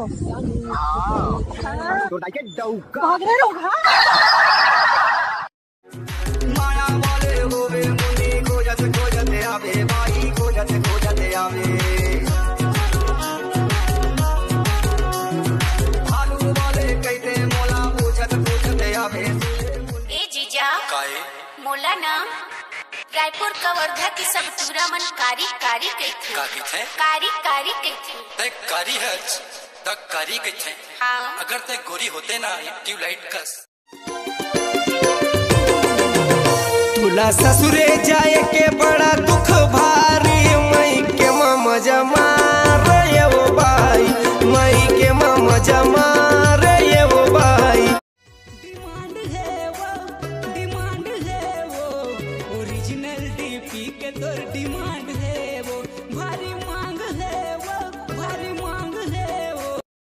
भाग रहे लोग। माया वाले होवे मुनी खोजते आवे भाई खोजते आवे भालू वाले कहते मोला पूछते आवे। ए जीजा काहे मोला ना रायपुर कवर्धा की सब पूरा मन कारी कारी कहथे। का कहथे? कारी कारी कहथे। ते कारी है त कारी कहथे। हाँ अगर ते गोरी होते ना ट्यूबलाइट कस। तुला ससुरे जाए के बड़ा दुख भारी मई के मजा मारे वो भाई मई के मजा मारे वो भाई। डिमांड है वो ओरिजिनल डीपी के तोर डिमांड है वो